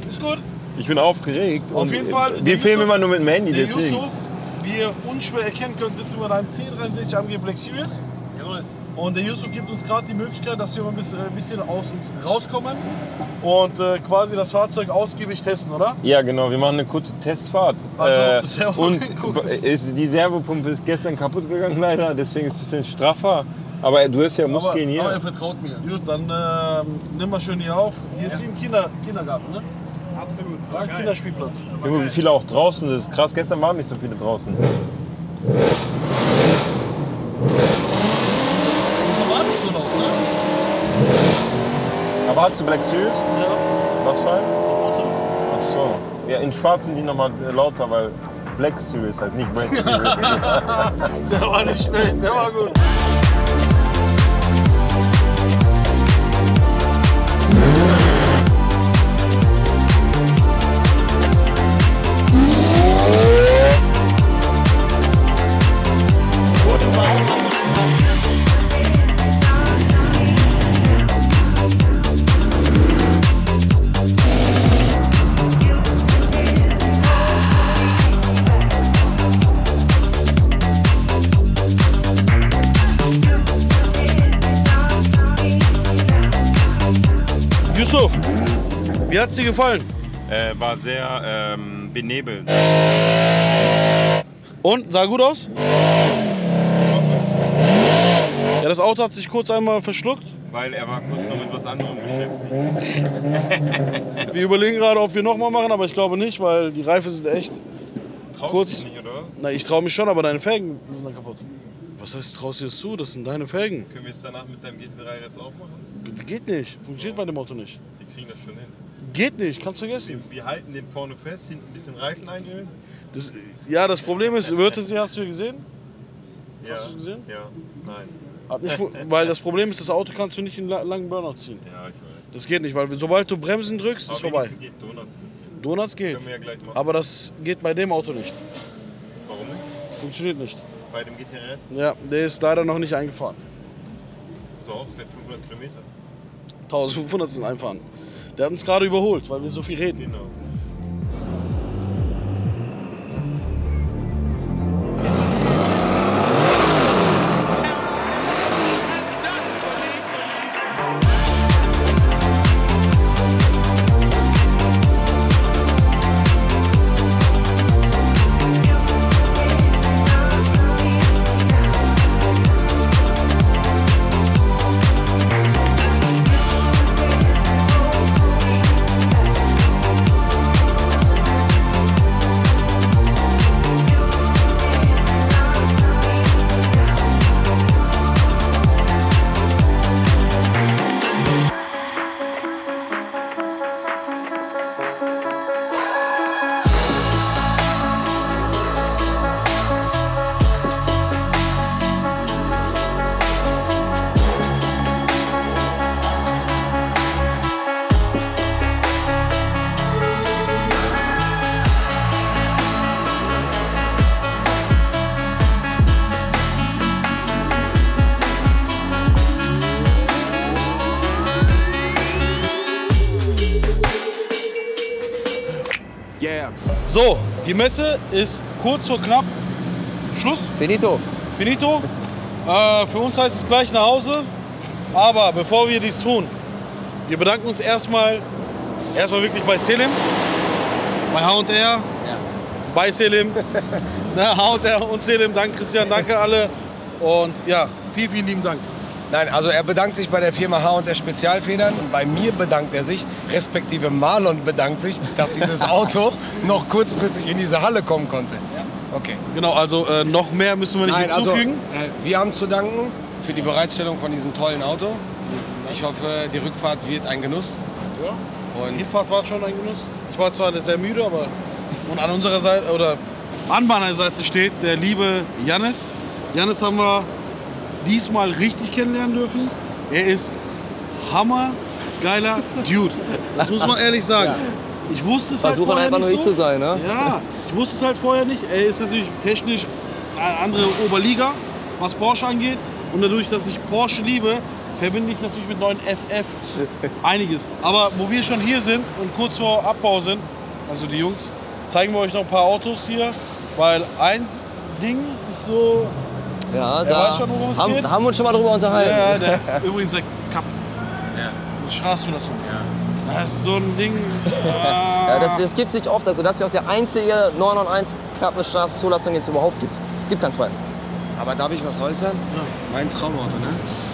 Ist gut. Ich bin aufgeregt. Auf jeden Fall. Wir filmen immer nur mit dem Handy, der deswegen. Yusuf, wie ihr unschwer erkennen könnt, sitzen wir in einem C63 AMG Black Series. Jawohl. Und der Yusuf gibt uns gerade die Möglichkeit, dass wir mal ein bisschen aus uns rauskommen und quasi das Fahrzeug ausgiebig testen, oder? Ja, genau. Wir machen eine kurze Testfahrt. Also, und die Servopumpe ist gestern kaputt gegangen leider, deswegen ist es ein bisschen straffer. Aber du hast ja Muskeln hier. Aber er vertraut mir. Gut, dann nimm mal schön hier auf. Hier ist wie im Kindergarten, ne? Absolut. Ja, Kinderspielplatz. Junge, wie viele auch draußen, das ist krass. Gestern waren nicht so viele draußen. Das war nicht so laut, ne? Aber hast du Black Series? Ja. Was für ein? Auto. Ach so. Ja, in schwarz sind die nochmal lauter, weil Black Series heißt nicht Black Series. Der war nicht schlecht, der war gut. Yusuf, wie hat's dir gefallen? War sehr benebelt. Und, sah gut aus? Ja, das Auto hat sich kurz einmal verschluckt. Weil er war kurz noch mit was anderem beschäftigt. Wir überlegen gerade, ob wir nochmal machen, aber ich glaube nicht, weil die Reifen sind echt Traust kurz. du dich nicht, oder was? Na, ich traue mich schon, aber deine Felgen sind dann kaputt. Was heißt, traust du das zu? Das sind deine Felgen. Können wir es danach mit deinem GT3 RS auch machen? Geht nicht. Funktioniert bei dem Auto nicht. Die kriegen das schon hin. Geht nicht, kannst vergessen. Wir halten den vorne fest, hinten ein bisschen Reifen einölen. Das Problem ist, Wörthersee hast du hier gesehen? Ja. Hast du gesehen? Ja, nein. Weil das Problem ist, das Auto kannst du nicht in langen Burnout ziehen. Ja, ich weiß. Das geht nicht, weil sobald du Bremsen drückst, ist vorbei. Geht Donuts mitnehmen. Donuts geht. Können wir ja gleich machen. Aber das geht bei dem Auto nicht. Warum nicht? Funktioniert nicht. Bei dem GT-RS? Ja, der ist leider noch nicht eingefahren. Doch, der hat 500 Kilometer. 1500 sind einfahren. Der hat uns gerade überholt, weil wir so viel reden. Genau. So, die Messe ist kurz vor knapp. Schluss. Finito. Finito. Für uns heißt es gleich nach Hause. Aber bevor wir dies tun, wir bedanken uns erstmal wirklich bei Selim, bei H&R, Ja. bei Selim, H&R und Selim. Danke Christian, danke alle. Und ja, vielen, vielen lieben Dank. Nein, also er bedankt sich bei der Firma H&R Spezialfedern und bei mir bedankt er sich, respektive Marlon bedankt sich, dass dieses Auto noch kurzfristig in diese Halle kommen konnte. Okay. Genau, also noch mehr müssen wir nicht hinzufügen. Also, wir haben zu danken für die Bereitstellung von diesem tollen Auto. Ich hoffe, die Rückfahrt wird ein Genuss. Ja. Und Die Hinfahrt war schon ein Genuss. Ich war zwar sehr müde, aber und an unserer Seite oder an meiner Seite steht der liebe Jannis. Jannis haben wir diesmal richtig kennenlernen dürfen. Er ist hammergeiler Dude. Das muss man ehrlich sagen. Ja. Ich wusste es Versuchen halt vorher einfach nicht nur ich so. zu sein, ne? Ja, ich wusste es halt vorher nicht. Er ist natürlich technisch eine andere Oberliga, was Porsche angeht. Und dadurch, dass ich Porsche liebe, verbinde ich natürlich mit neuen FF einiges. Aber wo wir schon hier sind und kurz vor Abbau sind, also die Jungs, zeigen wir euch noch ein paar Autos hier, weil ein Ding ist so... Ja, Er weiß schon, worum es geht. haben wir uns schon mal drüber unterhalten. Ja, übrigens der Cup. Ja. Straßenzulassung. Ja. Das ist so ein Ding. Ja, das gibt es nicht oft. Also das ist ja auch der einzige 991 Cup mit Straßenzulassung, den es überhaupt gibt. Es gibt keinen zweiten. Aber darf ich was äußern? Ja. Mein Traumauto, ne?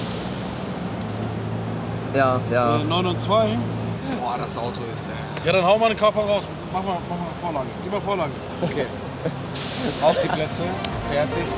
Ja, ja. 9 und 2. Boah, das Auto ist... Ja, dann hau mal eine Körper raus. Mach mal Vorlage. Gib mal Vorlage. Okay. Auf die Plätze. Fertig.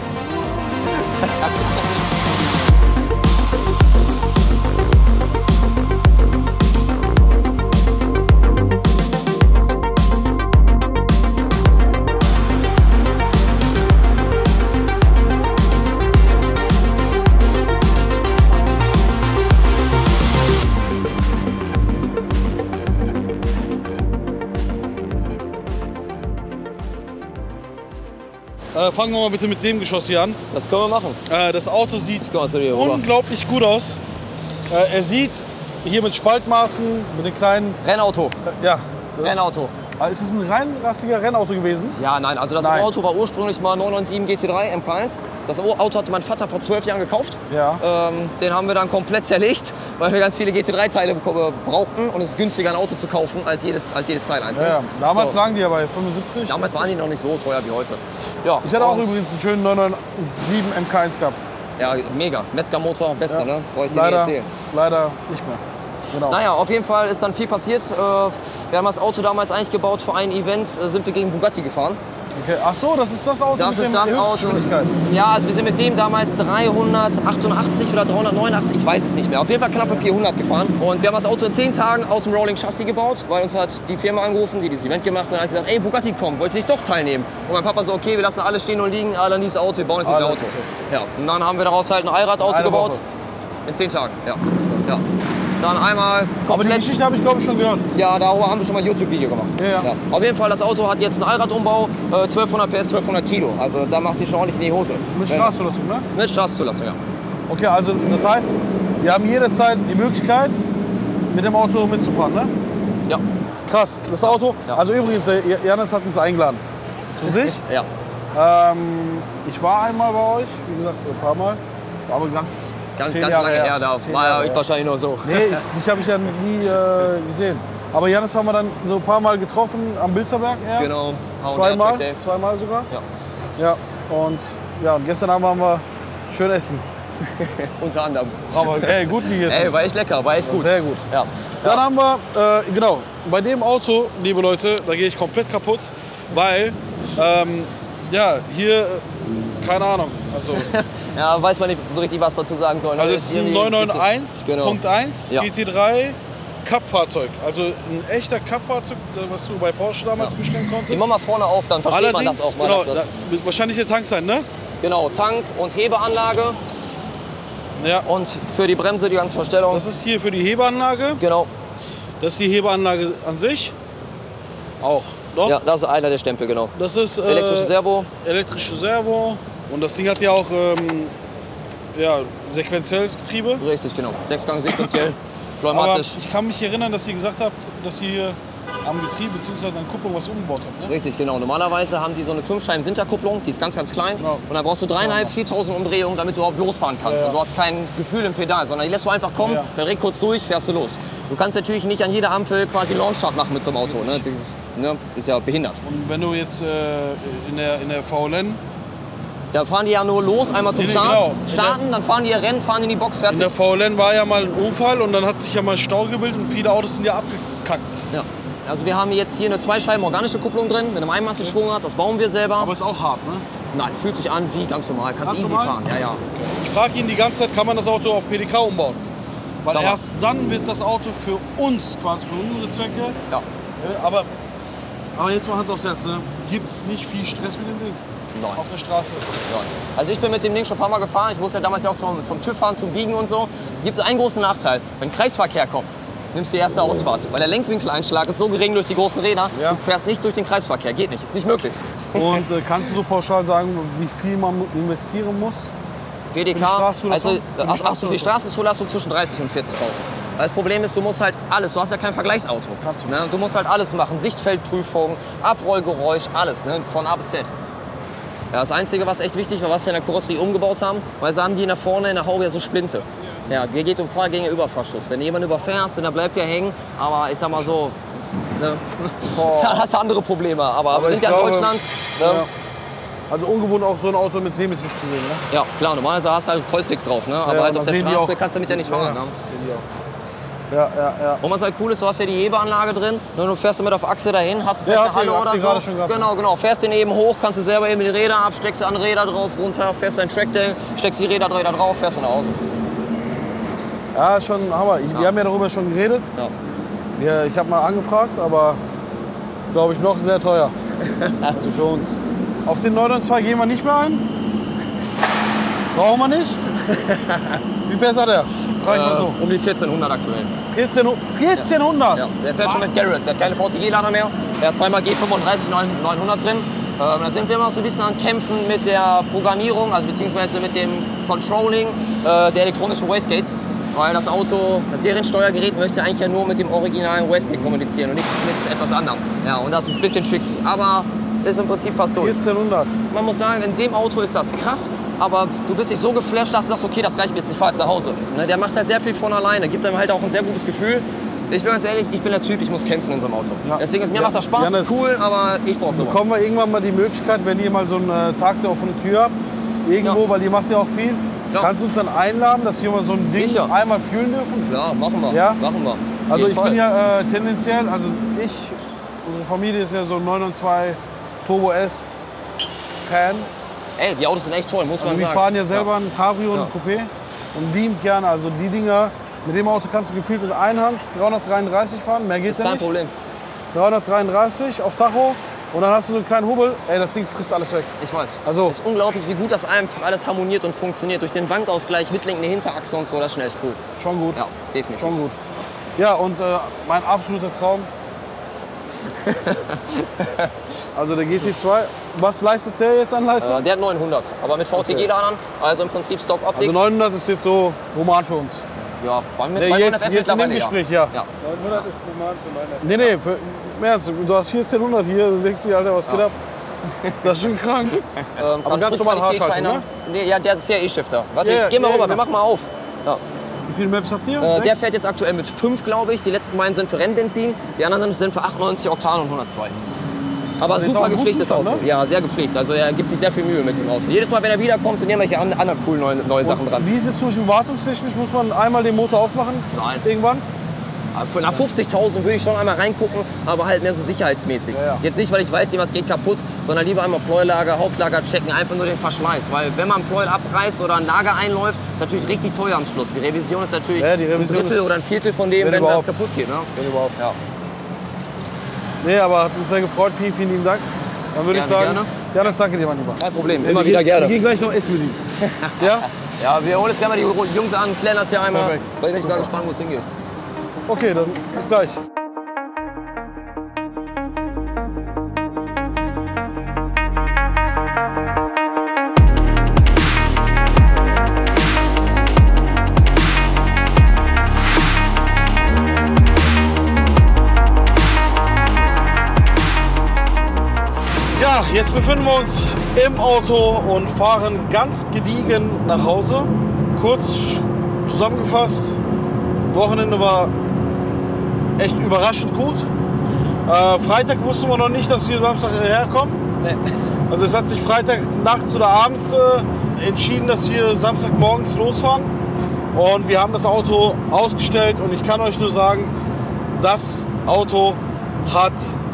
Fangen wir mal bitte mit dem Geschoss hier an. Das können wir machen. Das Auto sieht Guck mal, so hier rüber. unglaublich gut aus. Er sieht hier mit Spaltmaßen, mit den kleinen... Rennauto. Ja. Rennauto. Ist es ein reinrassiger Rennauto gewesen? Ja, nein, also das Nein. Auto war ursprünglich mal 997 GT3 MK1. Das Auto hatte mein Vater vor 12 Jahren gekauft. Ja. Den haben wir dann komplett zerlegt, weil wir ganz viele GT3-Teile brauchten und es ist günstiger, ein Auto zu kaufen, als jedes Teil einzeln. Ja. Damals So. lagen die ja bei 75. Damals waren die noch nicht so teuer wie heute. Ja, Ich hatte auch und- übrigens einen schönen 997 MK1 gehabt. Ja, mega. Metzger-Motor, bester, ne? Brauch ich dir nicht Leider, erzählen. leider nicht mehr. Genau. Naja, auf jeden Fall ist dann viel passiert. Wir haben das Auto damals eigentlich gebaut für ein Event, sind wir gegen Bugatti gefahren. Okay. Ach so, das ist das Auto Das mit ist der das Auto. Höchstgeschwindigkeit. Ja, also wir sind mit dem damals 388 oder 389, ich weiß es nicht mehr. Auf jeden Fall knappe 400 gefahren. Und wir haben das Auto in 10 Tagen aus dem Rolling Chassis gebaut, weil uns hat die Firma angerufen, die das Event gemacht hat, und hat gesagt, ey, Bugatti kommt, wollt ihr nicht doch teilnehmen? Und mein Papa so, okay, wir lassen alle stehen und liegen, dann dieses Auto, wir bauen jetzt dieses Alle, Auto. okay. Ja, und dann haben wir daraus halt ein Allradauto Eine gebaut. Woche. In 10 Tagen, ja. Ja. Dann einmal Aber die komplett... Geschichte habe ich, glaube ich, schon gehört. Ja, darüber haben wir schon mal ein YouTube-Video gemacht. Ja. Auf jeden Fall, das Auto hat jetzt einen Allradumbau, 1200 PS, 1200 Kilo. Also da machst du dich schon ordentlich in die Hose. Mit Straßenzulassung, ne? Mit Straßenzulassung, ja. Okay, also das heißt, wir haben jederzeit die Möglichkeit, mit dem Auto mitzufahren, ne? Ja. Krass, das Auto. Ja. Also übrigens, Janis hat uns eingeladen. Zu sich. Ja. Ich war einmal bei euch, wie gesagt, ein paar Mal. Aber ganz 10 Ganz Jahre lange her, da 10 war Jahre ja ich her. wahrscheinlich nur so. Nee, dich habe ich ja nie gesehen. Aber Janis haben wir dann so ein paar Mal getroffen am Bilzerberg. Ja? Genau. Zweimal, Track Day. zweimal sogar. Ja. Ja, und gestern Abend waren wir schön essen. Unter anderem. Aber ey, gut gegessen. Ey, war echt lecker, war echt gut. Sehr gut. Ja. Dann haben wir, genau, bei dem Auto, liebe Leute, da gehe ich komplett kaputt, weil, hier, keine Ahnung, also, Ja, weiß man nicht so richtig, was man zu sagen soll. ne? also es ist ein Irgendwie 991.1 Genau. Ja. GT3 Cup-Fahrzeug, also ein echter Cup-Fahrzeug, was du bei Porsche damals bestellen konntest. Ich mach mal vorne auf, dann versteht man das auch mal. genau, Dass das, da wird wahrscheinlich der Tank sein, ne? genau, Tank und Hebeanlage Ja. und für die Bremse die ganze Verstellung. Das ist hier für die Hebeanlage, Genau. das ist die Hebeanlage an sich, auch, doch? Ja, das ist einer der Stempel, genau. Das ist Elektrische Servo. elektrische Servo und das Ding hat ja auch sequenzielles Getriebe. Richtig, genau. 6-Gang sequenziell. Aber Pneumatisch. ich kann mich erinnern, dass ihr gesagt habt, dass ihr hier am Getriebe bzw. an der Kupplung was umgebaut habt. Ne? Richtig, genau. Normalerweise haben die so eine 5-Scheiben-Sinterkupplung, die ist ganz, ganz klein. Genau. Und dann brauchst du 3.500, 4.000 Umdrehungen, damit du überhaupt losfahren kannst. Ja, ja. Und du hast kein Gefühl im Pedal, sondern die lässt du einfach kommen, Ja. direkt kurz durch, fährst du los. Du kannst natürlich nicht an jeder Ampel quasi Launchstart machen mit so einem Auto. Ne? Das ist ja behindert. Und wenn du jetzt in der VLN, Da fahren die ja nur los, einmal zum Nee, Start, genau. starten, dann fahren die ihr Rennen, fahren in die Box, in fertig. der VLN war ja mal ein Unfall und dann hat sich ja mal Stau gebildet und viele Autos sind ja abgekackt. Ja. Also wir haben jetzt hier eine 2-Scheiben organische Kupplung drin, mit einem Einmassenschwungrad, das bauen wir selber. Aber ist auch hart, ne? Nein, fühlt sich an wie ganz normal, kannst Ganz easy normal? fahren. Ja, ja. Ich frage ihn die ganze Zeit, kann man das Auto auf PDK umbauen? Weil Kann man. erst dann wird das Auto für uns, quasi für unsere Zwecke, Ja. aber jetzt mal Hand aufs Herz, ne? Gibt es nicht viel Stress mit dem Ding? Nein. Auf der Straße. Ja. Also ich bin mit dem Ding schon ein paar Mal gefahren. Ich musste ja damals ja auch zum TÜV fahren, zum Wiegen und so. Gibt einen großen Nachteil. Wenn Kreisverkehr kommt, nimmst du die erste Ausfahrt. Weil der Lenkwinkeleinschlag ist so gering durch die großen Räder, Ja. du fährst nicht durch den Kreisverkehr. Geht nicht, ist nicht möglich. Und kannst du so pauschal sagen, wie viel man investieren muss, Für GDK, die Straßenzulassung? also Für die für die Straßenzulassung? Straßenzulassung zwischen 30 und 40.000. Das Problem ist, du musst halt alles, du hast ja kein Vergleichsauto. Ne? Du musst halt alles machen, Sichtfeldprüfung, Abrollgeräusch, alles, ne? Von A bis Z. Ja, das Einzige, was echt wichtig war, was wir in der Karosserie umgebaut haben, weil sie haben die nach vorne in der Haube ja so Splinte. Ja, hier geht um Fahrgängerüberfahrschutz. Wenn du jemanden überfährst, dann bleibt der hängen, aber ich sag mal so, ne? Da hast du andere Probleme, aber wir sind ja in Deutschland. Ne? Ja. Also ungewohnt auch so ein Auto mit Semislicks zu sehen, ne? Ja, klar, normalerweise hast du halt Vollslicks drauf, ne? Aber Ja, halt da auf der sehen die Straße auch- kannst du damit ja nicht fahren. Ja, Ne? sehen die auch. Ja. Und was halt cool ist, du hast ja die Hebeanlage drin. Ne? Du fährst damit auf Achse dahin, hast eine Ja, feste habt ihr- Halle habt oder ihr gerade so. schon gehabt. Genau. Fährst den eben hoch, kannst du selber eben die Räder ab, steckst an Räder drauf, runter, fährst dein Trackday, steckst die Räder drauf, fährst du nach Hause. Ja, ist schon Hammer. Wir haben ja darüber schon geredet. Ja. Ich habe mal angefragt, aber ist, glaube ich, noch sehr teuer. Also für uns. Auf den 992 gehen wir nicht mehr ein. Brauchen wir nicht. Wie besser der? Frag ich mal so. Um die 1400 aktuell. 1400? Ja. Der fährt schon mit Garrett, der hat keine VTG-Lader mehr. Der hat zweimal G35 900 drin. Da sind wir immer so ein bisschen an Kämpfen mit der Programmierung, also beziehungsweise mit dem Controlling der elektronischen Wastegates. Weil das Auto, das Seriensteuergerät möchte eigentlich ja nur mit dem originalen Wastegate kommunizieren und nicht mit etwas anderem. Ja, und das ist ein bisschen tricky. Aber ist im Prinzip fast durch. 1400. Man muss sagen, in dem Auto ist das krass, aber du bist nicht so geflasht, dass du sagst, okay, das reicht mir jetzt, ich fahr jetzt nach Hause. Ne, der macht halt sehr viel von alleine, gibt einem halt auch ein sehr gutes Gefühl. Ich bin ganz ehrlich, ich bin der Typ, ich muss kämpfen in so einem Auto. Ja. Deswegen, mir macht das Spaß, Janis, ist cool, aber ich brauch sowas. Bekommen wir irgendwann mal die Möglichkeit, wenn ihr mal so einen Tag da auf der Tür habt, irgendwo, Ja. weil ihr macht ja auch viel, Ja. kannst du uns dann einladen, dass wir mal so ein Ding Sicher. einmal fühlen dürfen? Klar, machen wir. Ja? Machen wir. Auf Also jeden ich Fall. bin ja tendenziell, also unsere Familie ist ja so 992 Turbo S Fan. Ey, die Autos sind echt toll, muss man Also wir sagen. fahren ja selber ein Cabrio und Ja. ein Coupé und liebend gerne. Also die Dinger, mit dem Auto kannst du gefühlt mit einer Hand 333 fahren, mehr geht's Ist ja kein nicht. Problem. 333 auf Tacho und dann hast du so einen kleinen Hubbel, ey, das Ding frisst alles weg. Ich weiß. Also- Es ist unglaublich, wie gut das einfach alles harmoniert und funktioniert. Durch den Wandausgleich, mitlenkende Hinterachse und so, das ist schon echt cool. Schon gut. Ja, definitiv. Schon gut. Ja, und mein absoluter Traum. Also der GT2. Was leistet der jetzt an Leistung? Der hat 900, aber mit VTG-Ladern, also im Prinzip Stock-Optik. Also 900 ist jetzt so Roman für uns. ja, bei Nee, jetzt in dem mittlerweile, Gespräch, ja. 900 ist normal für meine. Nee, für, im Ernst, du hast 1400 hier, du denkst dir, Alter, was geht ab? Das ist schon krank. Kann ganz normal Spritqualität Haarschaltung, verändern. Nee, ja, der hat CRE-Shifter. Warte, Ja, geh mal ja, rüber, genau. wir machen mal auf. Ja. Wie viele Maps habt ihr? Der Sechs? fährt jetzt aktuell mit 5, glaube ich. Die letzten beiden sind für Rennbenzin, die anderen sind für 98 Oktan und 102. Aber ist auch super ein gepflegtes guter Zustand, Auto. ne? Ja, sehr gepflegt. Also er gibt sich sehr viel Mühe mit dem Auto. Jedes Mal, wenn er wiederkommt, sind irgendwelche anderen coolen neue Sachen dran. Wie ist jetzt zum Beispiel wartungstechnisch? Muss man einmal den Motor aufmachen? Nein. Irgendwann? Nach 50.000 würde ich schon einmal reingucken, aber halt mehr so sicherheitsmäßig. Ja. Jetzt nicht, weil ich weiß, was geht kaputt, sondern lieber einmal Pleuelager, Hauptlager checken, einfach nur den Verschleiß. Weil wenn man Pleuel abreißt oder ein Lager einläuft, ist natürlich richtig teuer am Schluss. Die Revision ist natürlich Ja, die Revision ein Drittel ist- oder ein Viertel von dem, wenn wenn das überhaupt. kaputt geht. Ne? Wenn überhaupt. Ja. Nee, aber hat uns sehr gefreut. Vielen, vielen lieben Dank. Dann würde ich Gerne, sagen, gerne. Janis, danke dir, mein Lieber. Kein Problem, Wir immer gehen- wieder gerne. Wir gehen gleich noch essen mit ihm. Ja? Ja, wir holen jetzt gerne mal die Jungs an, klären das hier einmal. Perfekt. Weil ich bin sogar gespannt, wo es hingeht. Okay, dann bis gleich. Ja, jetzt befinden wir uns im Auto und fahren ganz gediegen nach Hause. Kurz zusammengefasst, Wochenende war echt überraschend gut. Freitag wussten wir noch nicht, dass wir Samstag herkommen. Nee. Also es hat sich Freitag nachts oder abends entschieden, dass wir Samstagmorgens losfahren. Und wir haben das Auto ausgestellt und ich kann euch nur sagen, das Auto hat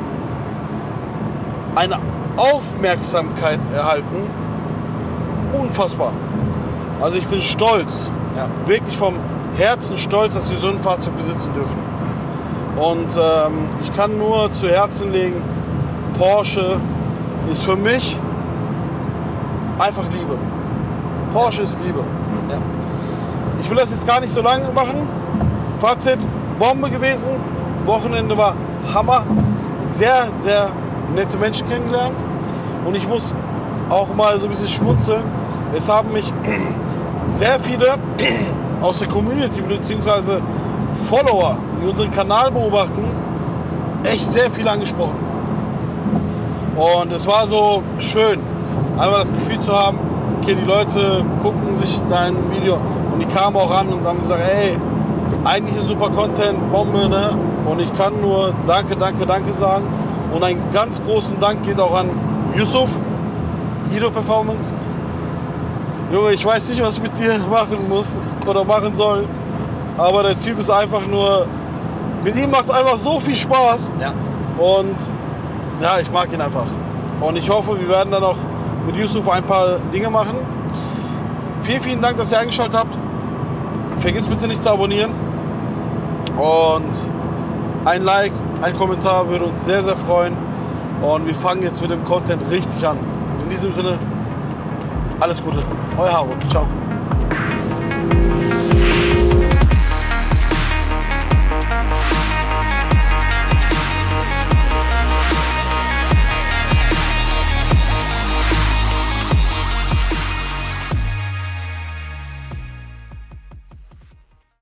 eine Aufmerksamkeit erhalten. Unfassbar. Also ich bin stolz, wirklich vom Herzen stolz, dass wir so ein Fahrzeug besitzen dürfen. Und ich kann nur zu Herzen legen, Porsche ist für mich einfach Liebe. Porsche ist Liebe. Ja. Ich will das jetzt gar nicht so lange machen. Fazit, Bombe gewesen. Wochenende war Hammer. Sehr, sehr nette Menschen kennengelernt. Und ich muss auch mal so ein bisschen schmunzeln. Es haben mich sehr viele aus der Community bzw. Follower, die unseren Kanal beobachten, echt sehr viel angesprochen. Und es war so schön, einmal das Gefühl zu haben, okay, die Leute gucken sich dein Video und die kamen auch an und haben gesagt, ey, eigentlich ist super Content, Bombe, ne? Und ich kann nur danke, danke, danke sagen. Und einen ganz großen Dank geht auch an Yusuf, Guido Performance. Junge, ich weiß nicht, was ich mit dir machen muss oder machen soll, aber der Typ ist einfach nur, mit ihm macht es einfach so viel Spaß. Ja. Und ja, ich mag ihn einfach. Und ich hoffe, wir werden dann auch mit Yusuf ein paar Dinge machen. Vielen, vielen Dank, dass ihr eingeschaltet habt. Vergiss bitte nicht zu abonnieren. Und ein Like, ein Kommentar würde uns sehr, sehr freuen. Und wir fangen jetzt mit dem Content richtig an. In diesem Sinne, alles Gute. Euer Haro. Ciao.